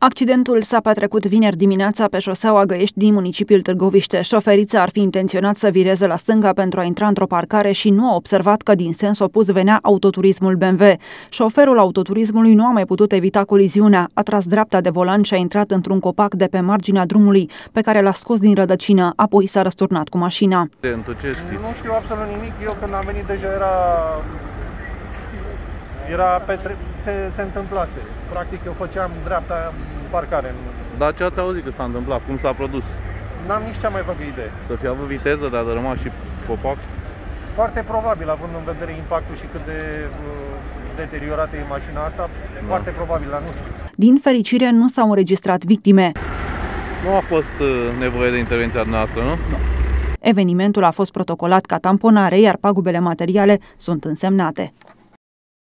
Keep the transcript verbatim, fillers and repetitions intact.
Accidentul s-a petrecut vineri dimineața pe șoseaua Găiești din municipiul Târgoviște. Șoferița ar fi intenționat să vireze la stânga pentru a intra într-o parcare și nu a observat că din sens opus venea autoturismul B M W. Șoferul autoturismului nu a mai putut evita coliziunea, a tras dreapta de volan și a intrat într-un copac de pe marginea drumului, pe care l-a scos din rădăcină, apoi s-a răsturnat cu mașina. Nu știu absolut nimic. Eu când am venit deja era... Era petre... se, se întâmplase. Practic eu făceam dreapta în parcare. Dar ce ați auzit că s-a întâmplat? Cum s-a produs? N-am nici cea mai vagă idee. Să fi avut viteză, dar a rămas și copac? Foarte probabil, având în vedere impactul și cât de uh, deteriorată e mașina asta, da. Foarte probabil, dar nu știu. Din fericire nu s-au înregistrat victime. Nu a fost uh, nevoie de intervenția noastră, nu? Nu. Evenimentul a fost protocolat ca tamponare, iar pagubele materiale sunt însemnate.